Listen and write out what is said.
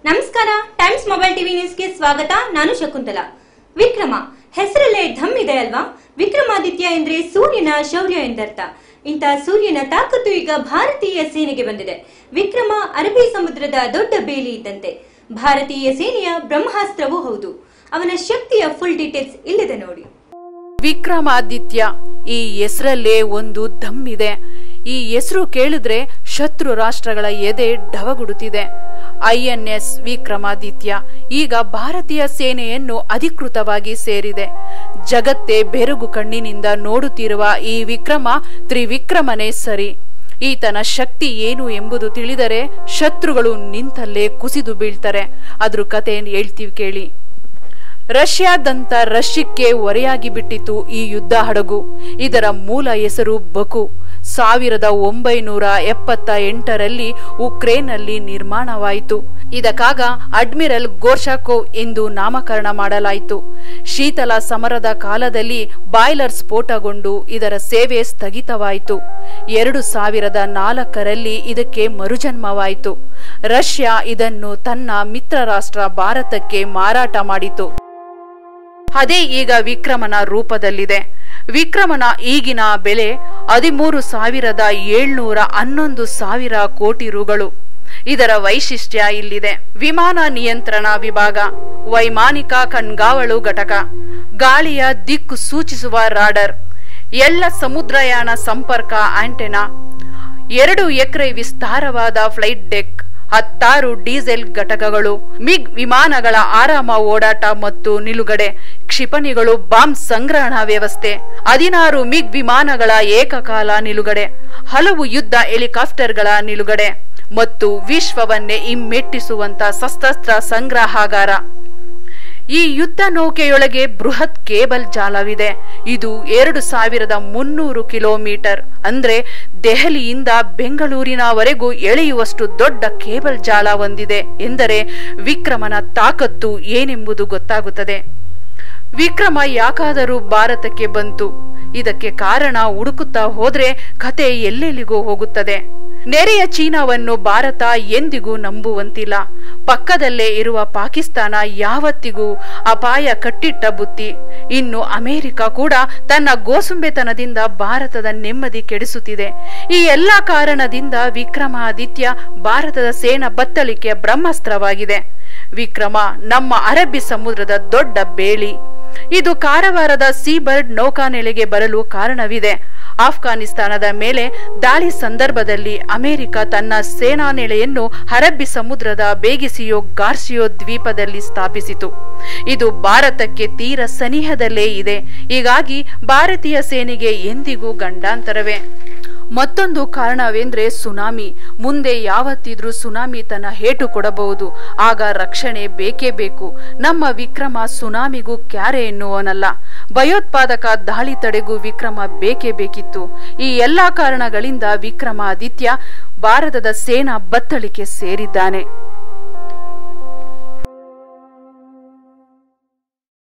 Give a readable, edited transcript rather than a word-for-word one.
ನಮಸ್ಕಾರ, times mobile TV ನ್ಯೂಸ್ಗೆ ಸ್ವಾಗತ. ನಾನು ಶಕುಂತಲಾ. ವಿಕ್ರಮ ಹೆಸರಲ್ಲೇ ಧಮ್ ಇದೆ ಅಲ್ವಾ? ವಿಕ್ರಮಾದಿತ್ಯ ಎಂದ್ರೆ ಸೂರ್ಯನ ಶೌರ್ಯ ಎಂದರ್ಥ. ಇಂಥ ಸೂರ್ಯನ ತಾಕತ್ತು ಈಗ ಭಾರತೀಯ ಸೇನೆಗೆ ಬಂದಿದೆ. ವಿಕ್ರಮ ಅರಬ್ಬಿ ಸಮುದ್ರದ ದೊಡ್ಡ ಬೇಲಿ ಇದ್ದಂತೆ. ಭಾರತೀಯ ಸೇನೆಯ ಬ್ರಹ್ಮಾಸ್ತ್ರವೂ ಹೌದು. ಅವನ ಶಕ್ತಿಯ ಫುಲ್ ಡೀಟೇಲ್ಸ್ ಇಲ್ಲಿದೆ ನೋಡಿ. ವಿಕ್ರಮಾದಿತ್ಯ, ಈ ಹೆಸರಲ್ಲೇ ಒಂದು ದಮ್ ಇದೆ. ಈ ಹೆಸರು ಕೇಳಿದ್ರೆ ಶತ್ರು ರಾಷ್ಟ್ರಗಳ ಎದೆ ಢವಗುಡುತ್ತಿದೆ. INS ವಿಕ್ರಮಾದಿತ್ಯ ಈಗ ಭಾರತೀಯ ಸೇನೆಯನ್ನು ಅಧಿಕೃತವಾಗಿ ಸೇರಿದೆ. ಜಗತ್ತೇ ಬೆರಗು ಕಣ್ಣಿನಿಂದ ನೋಡುತ್ತಿರುವ ಈ ವಿಕ್ರಮ ತ್ರಿವಿಕ್ರಮನೇ ಸರಿ. ಈತನ ಶಕ್ತಿ ಏನು ಎಂಬುದು ತಿಳಿದರೆ ಶತ್ರುಗಳು ನಿಂತಲ್ಲೇ ಕುಸಿದು ಬೀಳ್ತಾರೆ. ಅದ್ರ ಕತೆ ಹೇಳ್ತೀವಿ ಕೇಳಿ. ರಷ್ಯಾದಂತ ರಷ್ಯಕ್ಕೆ ಹೊರೆಯಾಗಿ ಬಿಟ್ಟಿತು ಈ ಯುದ್ಧ ಹಡಗು. ಇದರ ಮೂಲ ಹೆಸರು ಬಕು. 1978ರಲ್ಲಿ ಉಕ್ರೇನ್ನಲ್ಲಿ ನಿರ್ಮಾಣವಾಯಿತು. ಇದಕ್ಕಾಗ ಅಡ್ಮಿರಲ್ ಗೋರ್ಷಾಕೋವ್ ಎಂದು ನಾಮಕರಣ ಮಾಡಲಾಯಿತು. ಶೀತಲ ಸಮರದ ಕಾಲದಲ್ಲಿ ಬಾಯ್ಲರ್ ಸ್ಫೋಟಗೊಂಡು ಇದರ ಸೇವೆ ಸ್ಥಗಿತವಾಯಿತು. 2004ರಲ್ಲಿ ಇದಕ್ಕೆ ಮರುಜನ್ಮವಾಯಿತು. ರಷ್ಯಾ ಇದನ್ನು ತನ್ನ ಮಿತ್ರ ರಾಷ್ಟ್ರ ಭಾರತಕ್ಕೆ ಮಾರಾಟ ಮಾಡಿತು. ಅದೇ ಈಗ ವಿಕ್ರಮನ ರೂಪದಲ್ಲಿದೆ. ವಿಕ್ರಮನ ಈಗಿನ ಬೆಲೆ 13,711 ಕೋಟಿ ರುಗಳು. ಇದರ ವೈಶಿಷ್ಟ್ಯ ಇಲ್ಲಿದೆ. ವಿಮಾನ ನಿಯಂತ್ರಣ ವಿಭಾಗ, ವೈಮಾನಿಕ ಕಣ್ಗಾವಲು ಘಟಕ, ಗಾಳಿಯ ದಿಕ್ಕು ಸೂಚಿಸುವ ರಾಡರ್, ಎಲ್ಲ ಸಮುದ್ರಯಾನ ಸಂಪರ್ಕ ಆಂಟೆನಾ, 2 ಎಕರೆ ವಿಸ್ತಾರವಾದ ಫ್ಲೈಟ್ ಡೆಕ್, 16 ಡೀಸೆಲ್ ಘಟಕಗಳು, ಮಿಗ್ ವಿಮಾನಗಳ ಆರಾಮ ಓಡಾಟ ಮತ್ತು ನಿಲುಗಡೆ, ಕ್ಷಿಪಣಿಗಳು, ಬಾಂಬ್ ಸಂಗ್ರಹಣಾ ವ್ಯವಸ್ಥೆ, 16 ಮಿಗ್ ವಿಮಾನಗಳ ಏಕಕಾಲ ನಿಲುಗಡೆ, ಹಲವು ಯುದ್ಧ ಹೆಲಿಕಾಪ್ಟರ್ಗಳ ನಿಲುಗಡೆ ಮತ್ತು ವಿಶ್ವವನ್ನೇ ಹಿಮ್ಮೆಟ್ಟಿಸುವಂತ ಶಸ್ತ್ರಾಸ್ತ್ರ ಸಂಗ್ರಹಾಗಾರ. ಈ ಯುದ್ಧ ನೌಕೆಯೊಳಗೆ ಬೃಹತ್ ಕೇಬಲ್ ಜಾಲವಿದೆ. ಇದು 2300 ಕಿಲೋಮೀಟರ್ ಅಂದ್ರೆ ದೆಹಲಿಯಿಂದ ಬೆಂಗಳೂರಿನವರೆಗೂ ಎಳೆಯುವಷ್ಟು ದೊಡ್ಡ ಕೇಬಲ್ ಜಾಲ ಹೊಂದಿದೆ ಎಂದರೆ ವಿಕ್ರಮನ ತಾಕತ್ತು ಏನೆಂಬುದು ಗೊತ್ತಾಗುತ್ತದೆ. ವಿಕ್ರಮ ಯಾಕಾದರೂ ಭಾರತಕ್ಕೆ ಬಂತು? ಇದಕ್ಕೆ ಕಾರಣ ಹುಡುಕುತ್ತಾ ಹೋದ್ರೆ ಕತೆ ಎಲ್ಲೆಲ್ಲಿಗೂ ಹೋಗುತ್ತದೆ. ನೆರೆಯ ಚೀನಾವನ್ನು ಭಾರತ ಎಂದಿಗೂ ನಂಬುವಂತಿಲ್ಲ. ಪಕ್ಕದಲ್ಲೇ ಇರುವ ಪಾಕಿಸ್ತಾನ ಯಾವತ್ತಿಗೂ ಅಪಾಯ ಕಟ್ಟಿಟ್ಟ ಬುತ್ತಿ. ಇನ್ನು ಅಮೆರಿಕ ಕೂಡ ತನ್ನ ಗೋಸುಂಬೆತನದಿಂದ ಭಾರತದ ನೆಮ್ಮದಿ ಕೆಡಿಸುತ್ತಿದೆ. ಈ ಎಲ್ಲಾ ಕಾರಣದಿಂದ ವಿಕ್ರಮಾದಿತ್ಯ ಭಾರತದ ಸೇನಾ ಬತ್ತಳಿಕೆಯ ಬ್ರಹ್ಮಾಸ್ತ್ರವಾಗಿದೆ. ವಿಕ್ರಮ ನಮ್ಮ ಅರಬ್ಬಿ ಸಮುದ್ರದ ದೊಡ್ಡ ಬೇಲಿ. ಇದು ಕಾರವಾರದ ಸೀಬರ್ಡ್ ನೌಕಾನೆಲೆಗೆ ಬರಲು ಕಾರಣವಿದೆ. ಆಫ್ಘಾನಿಸ್ತಾನದ ಮೇಲೆ ದಾಳಿ ಸಂದರ್ಭದಲ್ಲಿ ಅಮೆರಿಕ ತನ್ನ ಸೇನಾ ನೆಲೆಯನ್ನು ಅರಬ್ಬಿ ಸಮುದ್ರದ ಬೇಗಿಸಿಯೋ ಗಾರ್ಸಿಯೋ ದ್ವೀಪದಲ್ಲಿ ಸ್ಥಾಪಿಸಿತು. ಇದು ಭಾರತಕ್ಕೆ ತೀರ ಸನಿಹದಲ್ಲೇ ಇದೆ. ಹೀಗಾಗಿ ಭಾರತೀಯ ಸೇನೆಗೆ ಎಂದಿಗೂ ಗಂಡಾಂತರವೇ. ಮತ್ತೊಂದು ಕಾರಣವೆಂದ್ರೆ ಸುನಾಮಿ. ಮುಂದೆ ಯಾವತ್ತಿದ್ರೂ ಸುನಾಮಿ ತನ್ನ ಹೇಟು ಕೊಡಬಹುದು. ಆಗ ರಕ್ಷಣೆ ಬೇಕೇ ಬೇಕು. ನಮ್ಮ ವಿಕ್ರಮ ಸುನಾಮಿಗೂ ಕ್ಯಾರೆ ಎನ್ನುವನಲ್ಲ. ಭಯೋತ್ಪಾದಕ ದಾಳಿ ತಡೆಗೂ ವಿಕ್ರಮ ಬೇಕೇ ಬೇಕಿತ್ತು. ಈ ಎಲ್ಲಾ ಕಾರಣಗಳಿಂದ ವಿಕ್ರಮಾದಿತ್ಯ ಭಾರತದ ಸೇನಾ ಬತ್ತಳಿಕೆ ಸೇರಿದ್ದಾನೆ.